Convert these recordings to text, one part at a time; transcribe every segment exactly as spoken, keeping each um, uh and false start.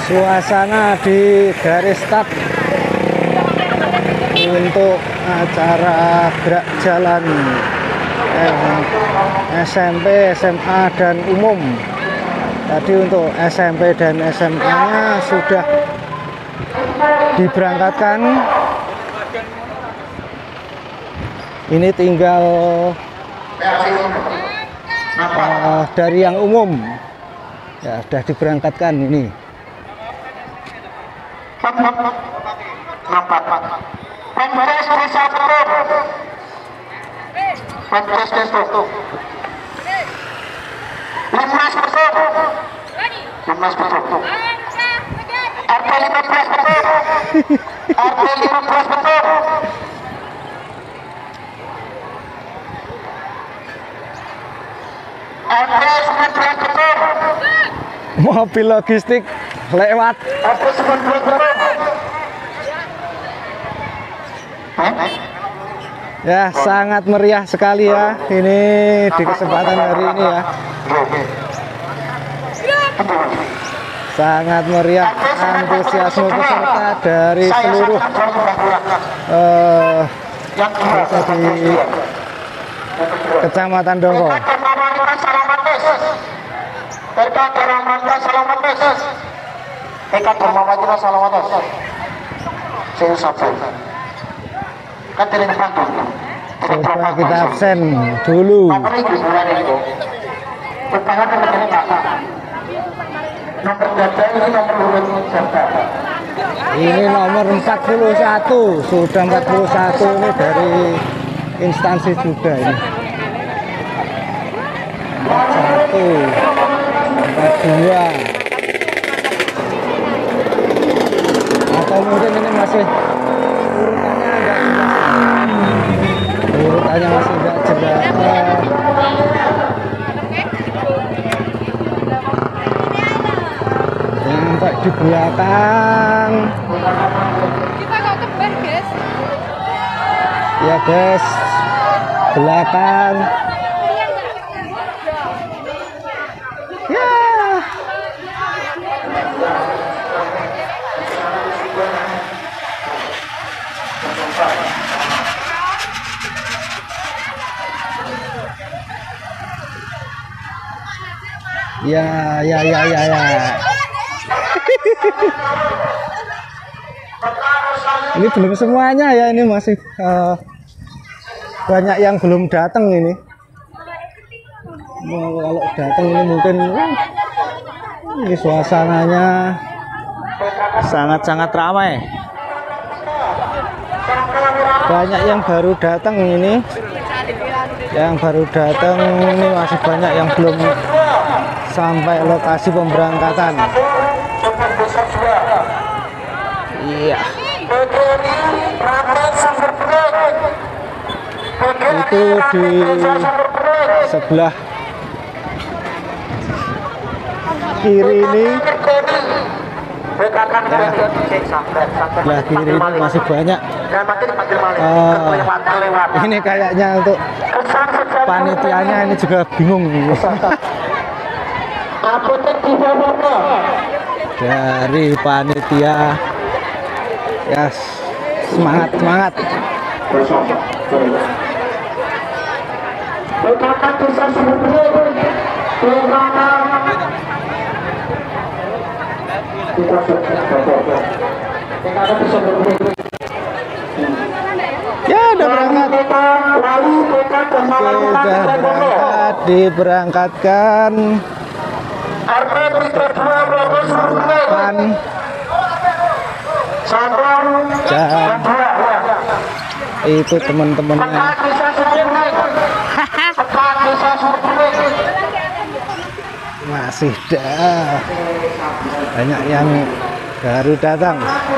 suasana di garis start untuk acara gerak jalan eh, S M P, S M A dan umum. Tadi untuk S M P dan S M A-nya sudah diberangkatkan. Ini tinggal uh, dari yang umum ya sudah diberangkatkan ini. Mobil logistik lewat. Ya, sangat meriah sekali ya ini di kesempatan hari ini ya. Sangat meriah antusiasme peserta dari seluruh uh, desa di Kecamatan Dongko. Coba kita absen dulu. Ini nomor empat puluh satu, sudah empat puluh satu ini dari instansi juga ini. empat satu, empat dua. Atau mungkin ini masih urutannya enggak jelas. Urutannya masih enggak jelas. Sampai di belakang. Kita nggak tebar, guys. Ya, guys. Belakang. Ya. Ya, ya, ya, ya, ya. Ini belum semuanya ya, ini masih uh, banyak yang belum datang ini. Nah, kalau datang ini mungkin uh, ini suasananya sangat-sangat ramai. Banyak yang baru datang ini. Yang baru datang ini masih banyak yang belum sampai lokasi pemberangkatan. Iya. Itu di sebelah kiri ini. Ya, sebelah kiri ini masih banyak. Uh, ini kayaknya untuk panitianya ini juga bingung. Dari panitia ya, semangat semangat. Ya, udah berangkat. Sudah berangkat, diberangkatkan. Dan itu teman-temannya. Masih dah banyak yang baru datang.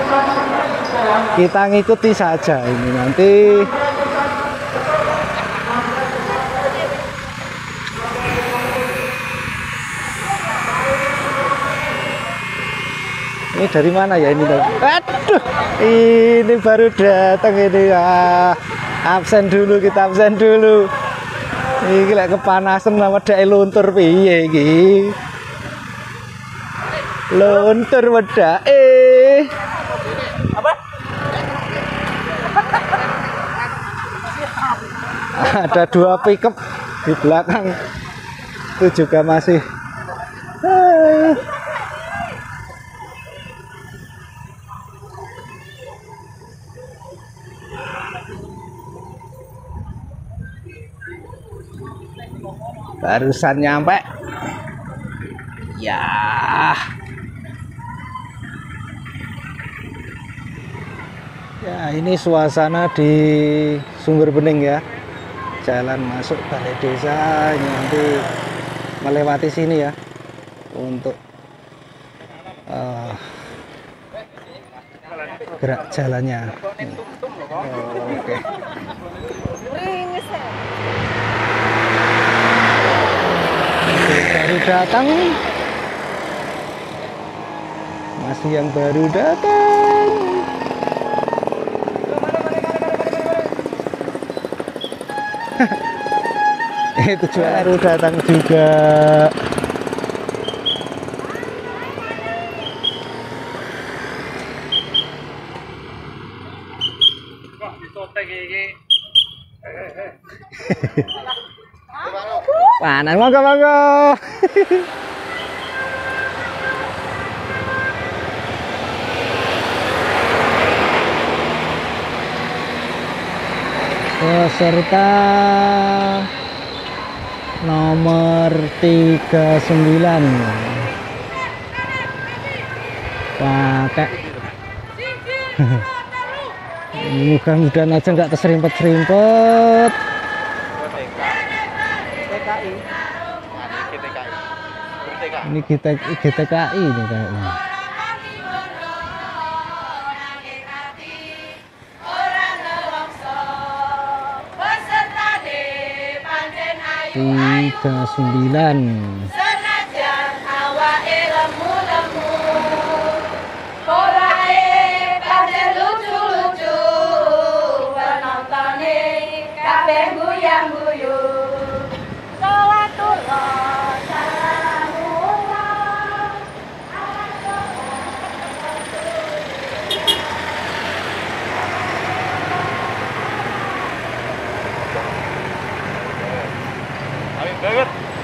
Kita ngikuti saja ini nanti. Ini dari mana ya ini? Aduh, ini baru datang ini ya. Absen dulu, kita absen dulu. Iki lek kepanasan sama dek luntur piye iki. Luntur wedake. Apa? Ada dua pickup di belakang. Itu juga masih barusan nyampe ya. Ya, ini suasana di Sumber Bening ya, jalan masuk balai desa. Ini nanti melewati sini ya untuk uh, gerak jalannya. Oh, oke. Baru datang, masih yang baru datang. Itu baru datang juga. Panas, monggo monggo. Peserta nomor tiga puluh sembilan pakai mudah-mudahan aja nggak terserimpet-serimpet. Ini kita G T K I ini kayaknya. tiga puluh sembilan. Senajan awake lemu-lemu, polahe pancen lucu-lucu, penontone kabeh guyang-guyu. Sholawatullah salamullah. Banget.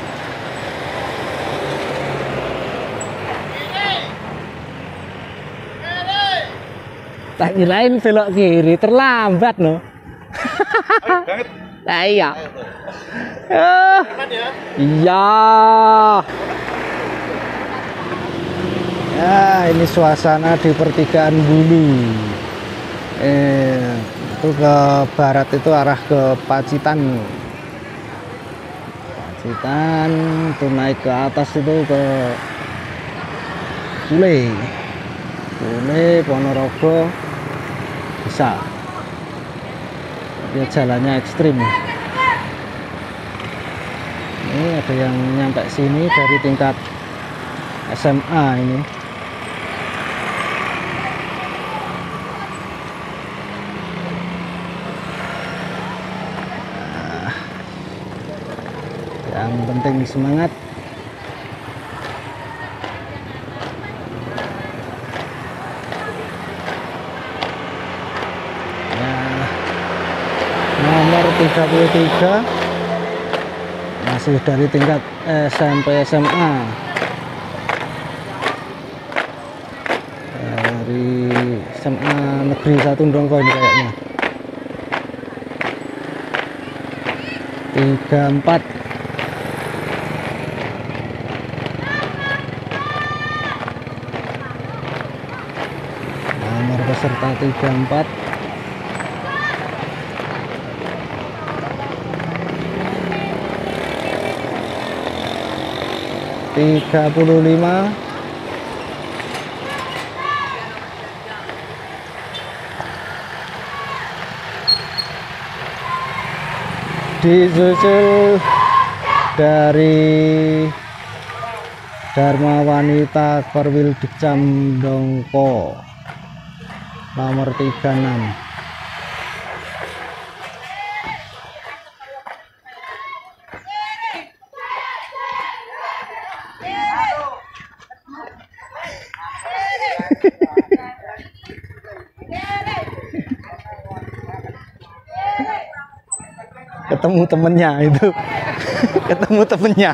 Tak kirain belok kiri, terlambat no. Banget. Nah, iya. Eh, iya. Ya, ini suasana di pertigaan Bulu. Eh, itu ke barat itu arah ke Pacitan. Pacitan itu naik ke atas itu ke Kule. Kule, Ponorogo bisa. Dia jalannya ekstrim. Ini ada yang nyampe sini dari tingkat S M A ini. Nah, yang penting semangat. Nomor tiga puluh tiga masih dari tingkat S M P S M A, dari S M A Negeri satu Ndongko ini kayaknya. Tiga empat nomor peserta tiga empat. Tiga puluh lima. Disusul dari Dharma Wanita Korwil Dikcam Dongko nomor tiga puluh enam. Ketemu temennya itu. Ketemu temennya.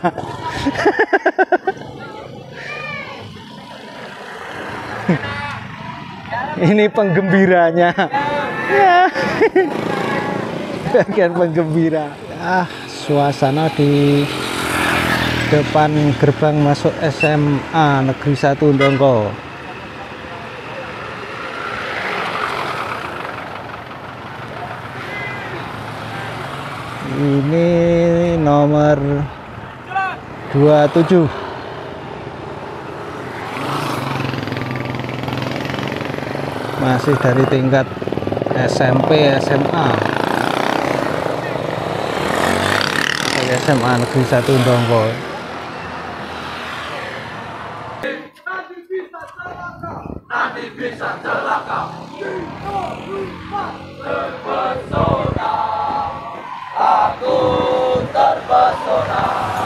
Ini penggembiranya. Ya. Bagian penggembira. Ah, suasana di depan gerbang masuk S M A Negeri satu Ndongko. Ini nomor dua puluh tujuh. Masih dari tingkat S M P, S M A. S M A Negeri satu Ndongko. Nanti bisa celaka. Terpesona. Aku terpesona.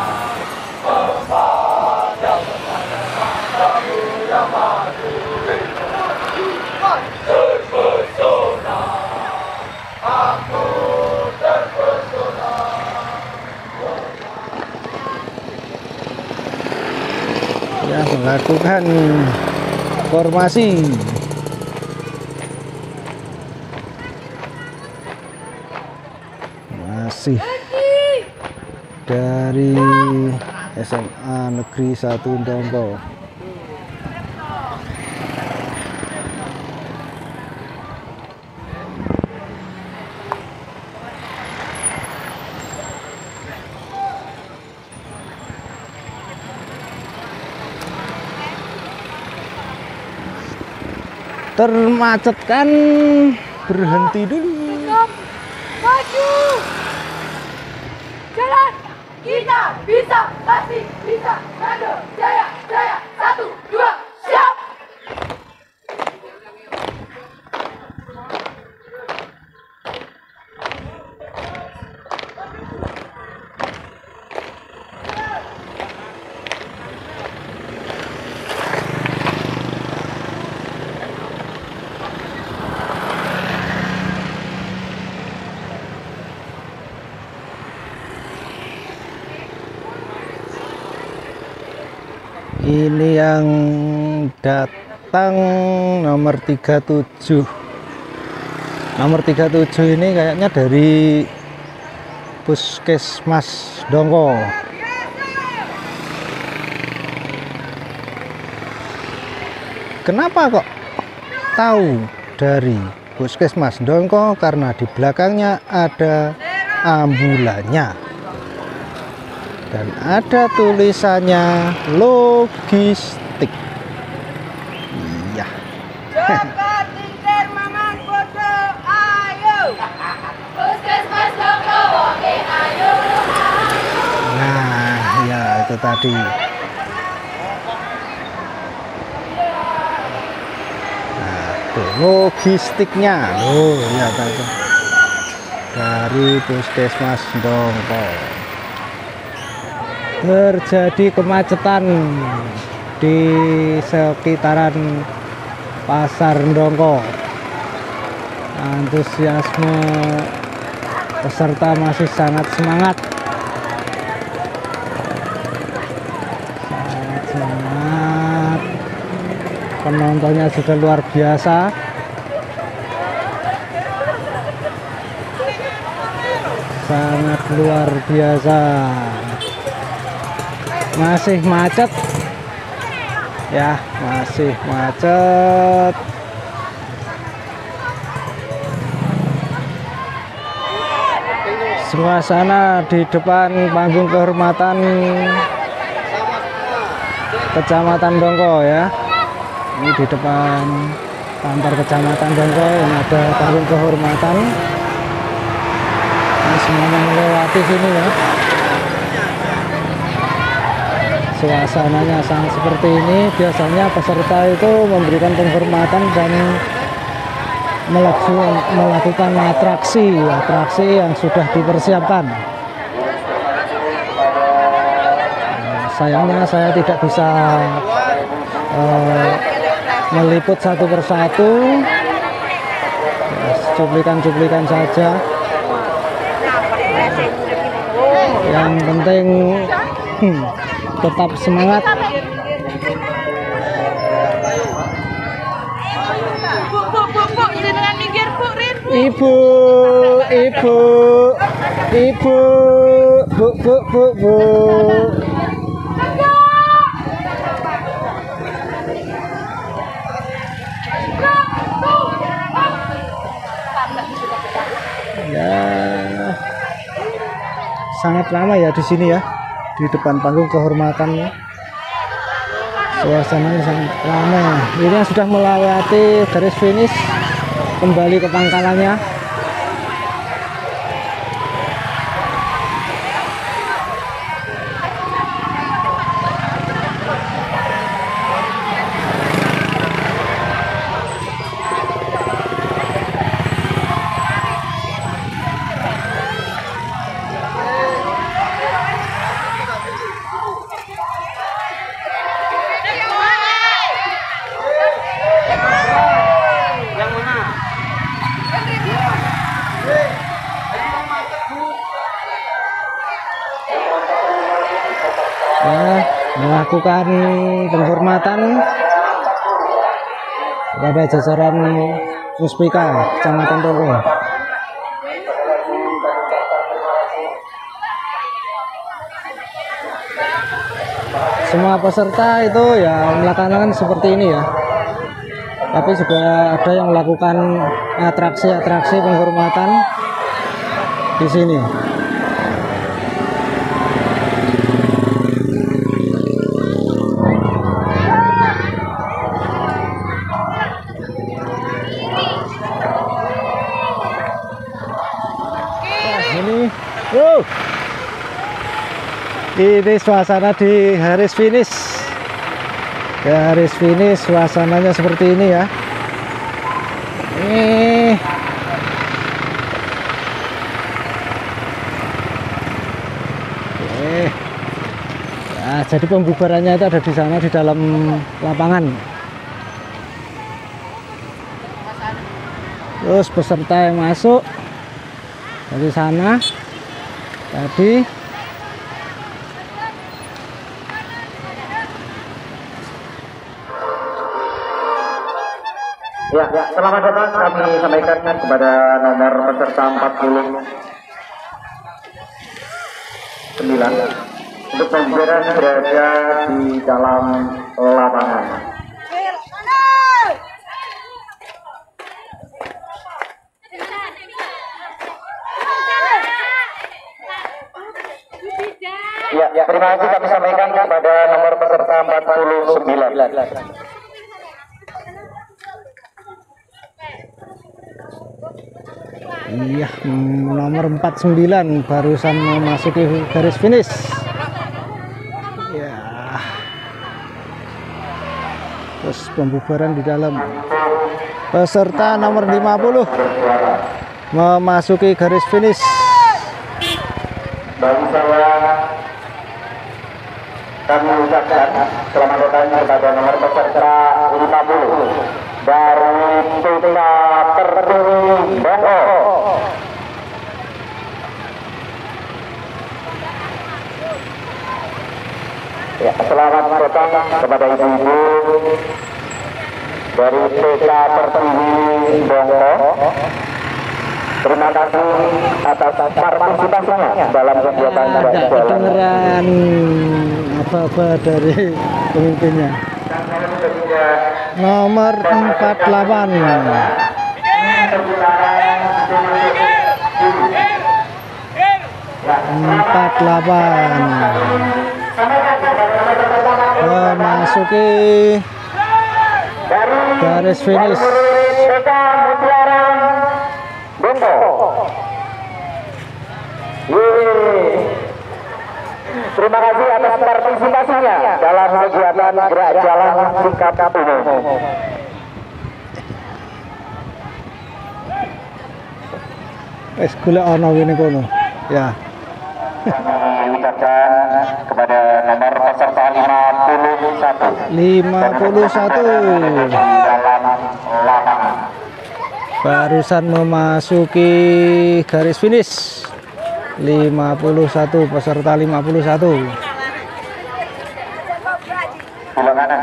Memandang matamu yang madu. Terpesona. Aku terpesona. Ya, melakukan formasi. Masih dari S M A Negeri satu Ndongko. Termacet kan, berhenti dulu. Maju. Jalan. Kita bisa, pasti bisa. Maju. Jaya, jaya. Satu, dua, siap. Ini yang datang nomor tiga puluh tujuh. Nomor tiga puluh tujuh ini kayaknya dari Puskesmas Ndongko. Kenapa kok tahu dari Puskesmas Ndongko? Karena di belakangnya ada ambulannya. Dan ada tulisannya logistik. Iya. Coba tingkir mangan bodo, ayo. Puskesmas Ndongko, oke, ayo. Nah, ya itu tadi. Nah, tuh logistiknya. Oh, ya tadi. Dari Puskesmas Ndongko. Terjadi kemacetan di sekitaran Pasar Ndongko. Antusiasme peserta masih sangat semangat. Sangat semangat. Penontonnya juga luar biasa. Sangat luar biasa. Masih macet ya, masih macet. Suasana di depan panggung kehormatan Kecamatan Ndongko ya. Ini di depan kantor Kecamatan Ndongko yang ada panggung kehormatan. Ini semuanya melewati sini ya. Suasananya sangat seperti ini. Biasanya peserta itu memberikan penghormatan dan melakukan atraksi atraksi yang sudah dipersiapkan. Sayangnya saya tidak bisa uh, meliput satu persatu, ya, cuplikan-cuplikan saja. Yang penting hmm, tetap semangat. Ibu, ibu, ibu, bu, bu, bu, bu. Ya, sangat ramai ya di sini ya, di depan panggung kehormatannya. Suasananya sangat ramai. Ini sudah melewati garis finish, kembali ke pangkalannya. Ya, melakukan penghormatan kepada jajaran Puspika Kecamatan Toro. Semua peserta itu ya melaksanakan seperti ini ya, tapi juga ada yang melakukan atraksi-atraksi penghormatan di sini. Ini, uh, ini suasana di garis finish. Garis finish suasananya seperti ini ya. Ini Oke. Nah, jadi pembubarannya itu ada di sana di dalam lapangan. Terus peserta yang masuk dari sana tadi. Ya, ya, selamat datang kami sampaikan kepada nomor peserta empat puluh sembilan untuk pembubaran berada di dalam lapangan. Ya, ya, terima kasih kami sampaikan kepada nomor peserta empat puluh sembilan. Iya, nomor empat puluh sembilan barusan memasuki garis finish. Ya. Terus pembubaran di dalam. Peserta nomor lima puluh memasuki garis finish. Bagi saya kami ucapkan selamat datang kepada nomor peserta lima puluh dari T K Pertiwi Bongko. Ya, selamat datang kepada ibu-ibu dari T K Pertiwi Bongko. Terima kasih atas partisipasinya dalam kegiatan ada kedengeran apa-apa dari pemimpinnya. Nomor empat puluh delapan empat puluh delapan memasuki garis finish. Terima kasih atas partisipasinya dalam kegiatan gerak jalan tingkat umum. Wis golek ana ngene kono. Ya. kami ucapkan kepada nomor peserta lima puluh satu. lima puluh satu. Dalam lapangan. Barusan memasuki garis finish. lima puluh satu, peserta lima puluh satu. Belok kanan.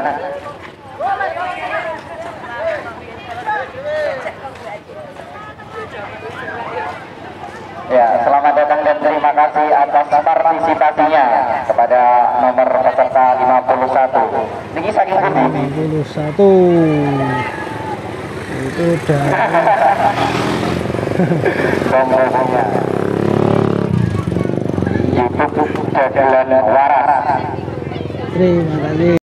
Ya, selamat datang dan terima kasih atas partisipasinya kepada nomor peserta lima puluh satu. Niki saking pundi? lima puluh satu. Itu udah Pengumumannya YouTube Jagalan Waras. terima kasih.